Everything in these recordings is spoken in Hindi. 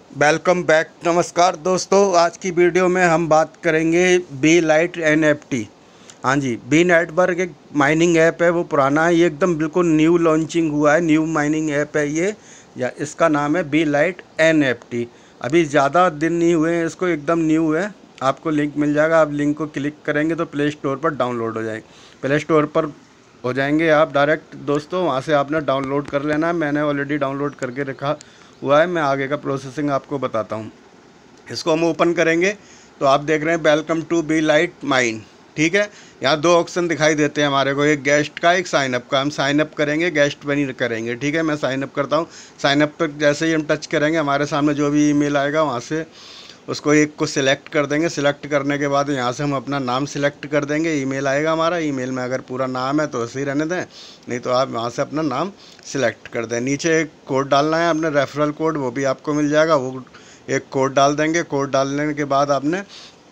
Welcome back. नमस्कार दोस्तों, आज की वीडियो में हम बात करेंगे बी लाइट एनएफटी। हाँ जी, बी नेटवर्क एक माइनिंग ऐप है, वो पुराना है, ये एकदम बिल्कुल न्यू लॉन्चिंग हुआ है, न्यू माइनिंग ऐप है ये। या इसका नाम है बी लाइट एनएफटी। अभी ज़्यादा दिन नहीं हुए हैं इसको, एकदम न्यू है। आपको लिंक मिल जाएगा, आप लिंक को क्लिक करेंगे तो प्ले स्टोर पर डाउनलोड हो जाएंगे। प्ले स्टोर पर हो जाएंगे आप डायरेक्ट दोस्तों, वहाँ से आपने डाउनलोड कर लेना है। मैंने ऑलरेडी डाउनलोड करके रखा हुआ है। मैं आगे का प्रोसेसिंग आपको बताता हूँ। इसको हम ओपन करेंगे तो आप देख रहे हैं welcome to B light mine. ठीक है, यहाँ दो ऑप्शन दिखाई देते हैं हमारे को, एक गेस्ट का, एक साइन अप का। हम साइन अप करेंगे, गेस्ट बनी करेंगे। ठीक है, मैं साइन अप करता हूँ। साइन अप पर जैसे ही हम टच करेंगे हमारे सामने जो भी ईमेल आएगा वहाँ से उसको एक को सिलेक्ट कर देंगे। सिलेक्ट करने के बाद यहाँ से हम अपना नाम सिलेक्ट कर देंगे। ईमेल आएगा हमारा, ईमेल में अगर पूरा नाम है तो ऐसे ही रहने दें, नहीं तो आप वहाँ से अपना नाम सिलेक्ट कर दें। नीचे एक कोड डालना है अपने, रेफरल कोड, वो भी आपको मिल जाएगा। वो एक कोड डाल देंगे। कोड डालने के बाद आपने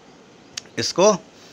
इसको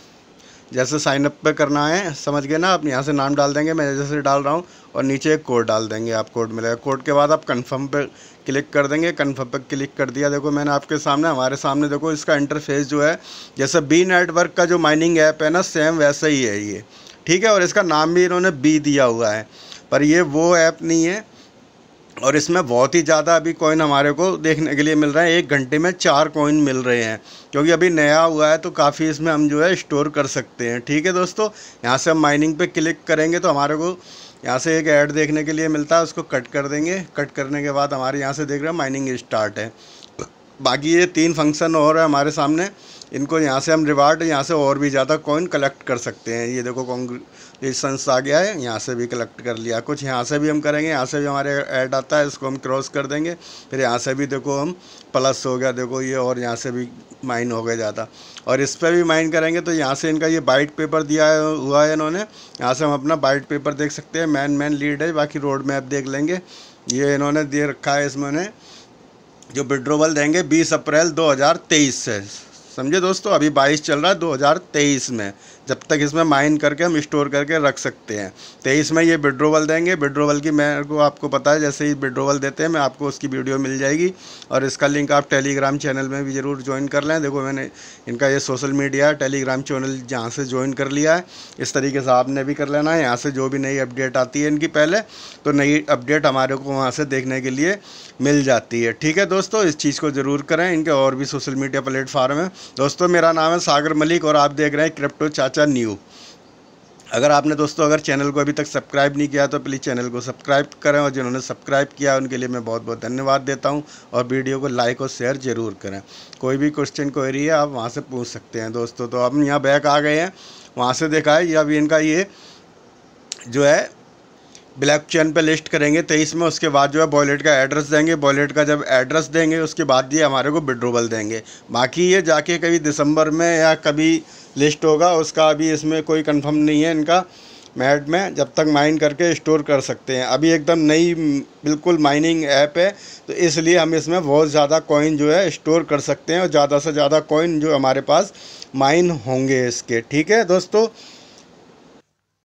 जैसे साइन अप पे करना है, समझ गए ना आप। यहाँ से नाम डाल देंगे, मैं जैसे डाल रहा हूँ, और नीचे एक कोड डाल देंगे, आप कोड मिलेगा। कोड के बाद आप कंफर्म पे क्लिक कर देंगे। कंफर्म पे क्लिक कर दिया। देखो मैंने आपके सामने, हमारे सामने देखो इसका इंटरफेस जो है, जैसे बी नेटवर्क का जो माइनिंग ऐप है ना, सेम वैसा ही है ये। ठीक है, और इसका नाम भी इन्होंने बी दिया हुआ है, पर ये वो ऐप नहीं है। और इसमें बहुत ही ज़्यादा अभी कॉइन हमारे को देखने के लिए मिल रहा है। 1 घंटे में 4 कॉइन मिल रहे हैं, क्योंकि अभी नया हुआ है तो काफ़ी इसमें हम जो है स्टोर कर सकते हैं। ठीक है दोस्तों, यहाँ से हम माइनिंग पे क्लिक करेंगे तो हमारे को यहाँ से एक ऐड देखने के लिए मिलता है, उसको कट कर देंगे। कट करने के बाद हमारे यहाँ से देख रहे हैं माइनिंग स्टार्ट है। बाकी ये 3 फंक्शन और है हमारे सामने। इनको यहाँ से हम रिवार्ड, यहाँ से और भी ज़्यादा कॉइन कलेक्ट कर सकते हैं। ये देखो कॉन्ग्रेचुलेशंस आ गया है, यहाँ से भी कलेक्ट कर लिया। कुछ यहाँ से भी हम करेंगे, यहाँ से भी हमारे ऐड आता है, इसको हम क्रॉस कर देंगे। फिर यहाँ से भी देखो हम प्लस हो गया, देखो ये, और यहाँ से भी माइन हो गया ज़्यादा। और इस पर भी माइन करेंगे तो यहाँ से इनका ये वाइट पेपर दिया हुआ है इन्होंने, यहाँ से हम अपना वाइट पेपर देख सकते हैं। मैन लीड है, बाकी रोड मैप देख लेंगे। ये इन्होंने दे रखा है, इसमें जो विड्रॉवल देंगे 20 अप्रैल 2023 से। समझे दोस्तों, अभी 22 चल रहा है, 2023 में जब तक इसमें माइन करके हम स्टोर करके रख सकते हैं। 23 में ये विड्रॉवल देंगे। विड्रॉवल की मेरे को आपको पता है, जैसे ही विड्रॉवल देते हैं मैं आपको उसकी वीडियो मिल जाएगी। और इसका लिंक आप टेलीग्राम चैनल में भी ज़रूर ज्वाइन कर लें। देखो मैंने इनका ये सोशल मीडिया टेलीग्राम चैनल जहाँ से ज्वाइन कर लिया है। इस तरीके से आपने भी कर लेना है। यहाँ से जो भी नई अपडेट आती है इनकी, पहले तो नई अपडेट हमारे को वहाँ से देखने के लिए मिल जाती है। ठीक है दोस्तों, इस चीज़ को ज़रूर करें। इनके और भी सोशल मीडिया प्लेटफार्म है दोस्तों। मेरा नाम है सागर मलिक और आप देख रहे हैं क्रिप्टो चाचा न्यू। अगर दोस्तों चैनल को अभी तक सब्सक्राइब नहीं किया तो प्लीज़ चैनल को सब्सक्राइब करें, और जिन्होंने सब्सक्राइब किया उनके लिए मैं बहुत बहुत धन्यवाद देता हूं। और वीडियो को लाइक और शेयर ज़रूर करें। कोई भी क्वेश्चन क्वेरी है आप वहां से पूछ सकते हैं दोस्तों। तो हम यहाँ बैक आ गए हैं, वहाँ से देखा है। अभी इनका ये जो है ब्लैक चेन पे लिस्ट करेंगे 23 में। उसके बाद जो है वॉलेट का एड्रेस देंगे। वॉलेट का जब एड्रेस देंगे उसके बाद ये हमारे को विड्रॉवल देंगे। बाकी ये जाके कभी दिसंबर में या कभी लिस्ट होगा, उसका अभी इसमें कोई कंफर्म नहीं है इनका मैड में। जब तक माइन करके स्टोर कर सकते हैं। अभी एकदम नई बिल्कुल माइनिंग ऐप है, तो इसलिए हम इसमें बहुत ज़्यादा कॉइन जो है स्टोर कर सकते हैं, और ज़्यादा से ज़्यादा कॉइन जो हमारे पास माइन होंगे इसके। ठीक है दोस्तों,